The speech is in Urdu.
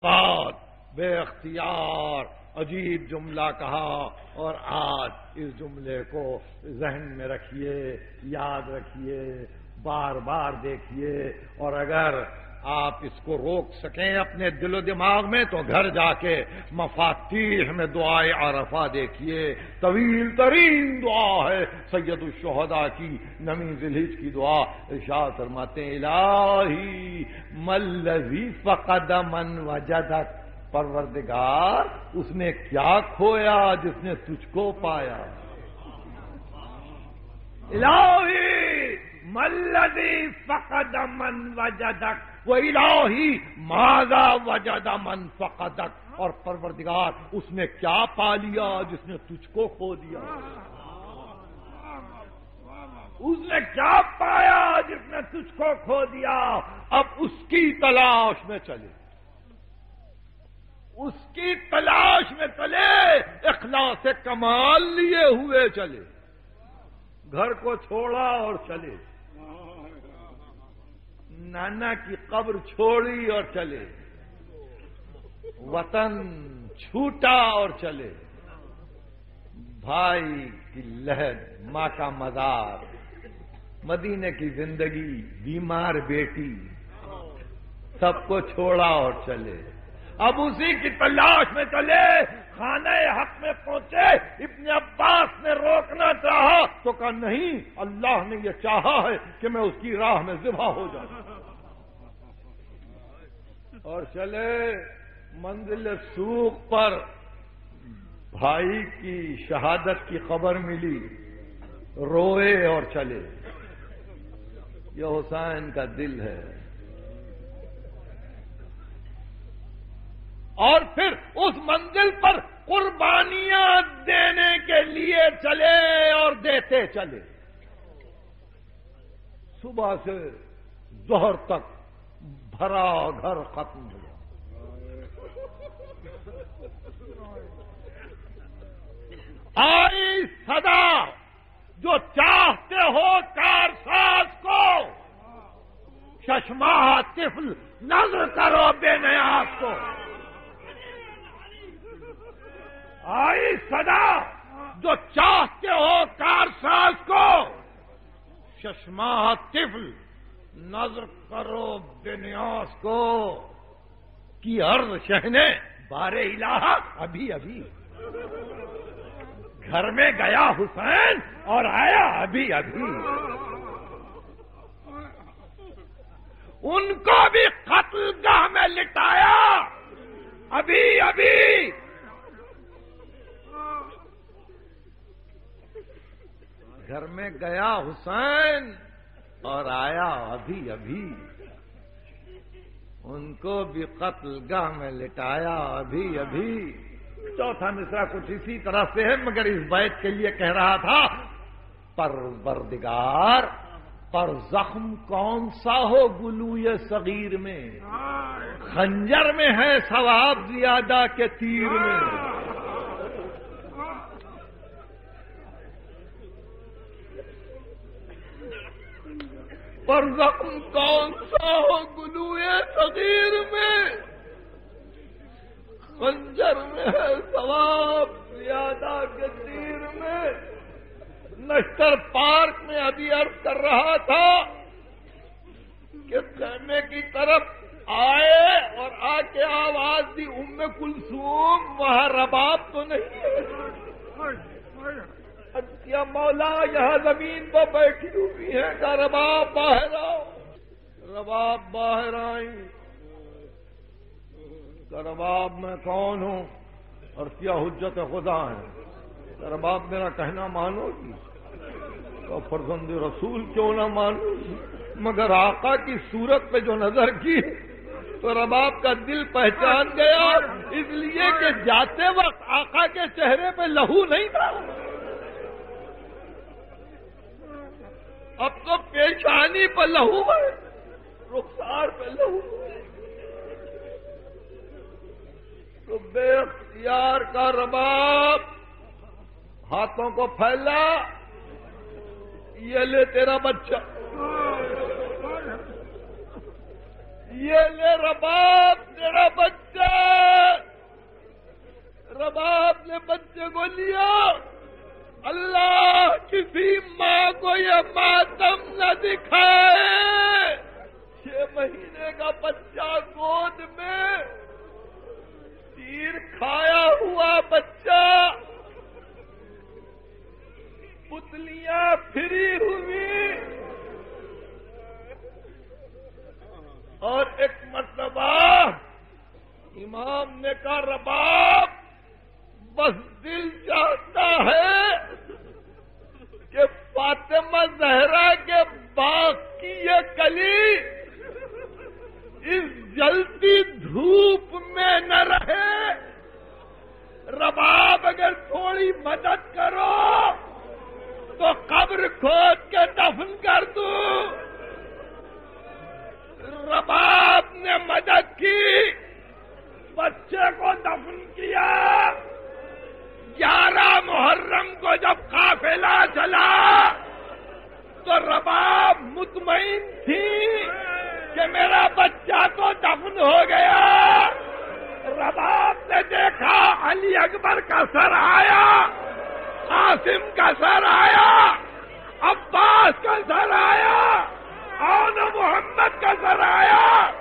بعد بے اختیار عجیب جملہ کہا، اور آج اس جملے کو ذہن میں رکھیے، یاد رکھیے، بار بار دیکھیے، اور اگر آپ اس کو روک سکیں اپنے دل و دماغ میں تو گھر جا کے مفاتیح میں دعائے عرفہ دیکھیے، طویل ترین دعا ہے سید الشہداء کی، نویں ذی الحجہ کی دعا۔ ارشاد فرماتے ہیں الہی ملذی فقد من وجدک، پروردگار اس نے کیا کھویا جس نے تجھ کو پایا۔ الہی ملذی فقد من وجدک وہ الہی ماذا وجد من فقدک، اور پروردگار اس نے کیا پا لیا جس نے تجھ کو کھو دیا۔ اس نے کیا پایا جس نے تجھ کو کھو دیا۔ اب اس کی تلاش میں چلے، اس کی تلاش میں چلے، اخلاص کمال لیے ہوئے چلے، گھر کو چھوڑا اور چلے، نانا کی قبر چھوڑی اور چلے، وطن چھوٹا اور چلے، بھائی کی لہر، ماں کا مزار، مدینے کی زندگی، بیمار بیٹی، سب کو چھوڑا اور چلے۔ اب اسی کی تلاش میں چلے، خانہ حق میں پہنچے، ابن عباس نے روکنا چاہا تو کہا نہیں، اللہ نے یہ چاہا ہے کہ میں اس کی راہ میں ذبح ہو جاؤں، اور چلے منزل سوق پر، بھائی کی شہادت کی خبر ملی، روئے اور چلے۔ یہ حسین کا دل ہے۔ اور پھر اس منزل پر قربانیاں دینے کے لیے چلے اور دیتے چلے، صبح سے ظہر تک بھرا گھر ختم ہوا۔ آئی صدا جو چاہتے ہو کارساز کو، چشمہ طفل نظر کرو بے نیاز کو۔ آئی صدا جو چاہتے ہو کارساز کو، چشمہ طفل نظر کرو بے نیاز کو، کی عرض شہنے بار الہ ابھی ابھی، گھر میں گیا حسین اور آیا ابھی ابھی۔ ان کو بھی قتل گاہ میں لٹایا ابھی ابھی۔ گھر میں گیا حسین اور آیا ابھی ابھی، ان کو بھی قتل گاہ میں لٹایا ابھی ابھی۔ چوتھا مصرع کچھ اسی طرح سے ہے، مگر اس بیت کے لیے کہہ رہا تھا پروردگار پر زخم کون سا ہو گلوئے صغیر میں، خنجر میں ہے ثواب زیادہ کے تیر میں۔ پر زخم کون سا ہو گلوئے صغیر میں، خنجر میں ہے ثواب زیادہ کے تیر میں۔ نشتر پارک میں ابھی عرض کر رہا تھا کہ خیمے کی طرف آئے اور آ کے آواز دی ام کلثوم، وہاں رباب تو نہیں ہے؟ یا مولا یہاں زمین پر بیٹھی ہوئی ہے، کہ رباب باہر آؤ۔ رباب باہر آئی، کہ رباب میں کون ہوں، اور کیا حجت خدا ہے، کہ رباب میرا کہنا مانو گی، تو فرزند رسول کیوں نہ مانو گی، مگر آقا کی صورت پہ جو نظر کی تو رباب کا دل پہچان گیا، اس لیے کہ جاتے وقت آقا کے چہرے پہ لہو نہیں تھا، اب تو پیشانی پہ لہو ہے، رخسار پہ لہو ہے۔ تو بے اختیار کا رباب ہاتھوں کو پھیلا، یہ لے تیرا بچہ، یہ لے رباب تیرا بچہ، بچے کو لیا. اللہ کسی ماں کو یہ ماتم نہ دکھائے. 6 مہینے کا بچہ گود میں، تیر کھایا ہوا بچہ، پتلیاں پھری ہوئی. اور ایک مرتبہ امام نے کہا رباب بس دل چاہتا ہے کہ فاطمہ زہرا کے باغ کی یہ کلی اس جلتی دھوپ میں نہ رہے. رباب اگر تھوڑی مدد کرو تو قبر کھود کے دفن کر دوں. رباب نے مدد کی، بچے کو دفن کیا. 11 محرم کو جب قافلہ چلا تو رباب مطمئن تھی کہ میرا بچہ تو دفن ہو گیا. رباب نے دیکھا علی اکبر کا سر آیا، قاسم کا سر آیا، عباس کا سر آیا، اور محمد کا سر آیا.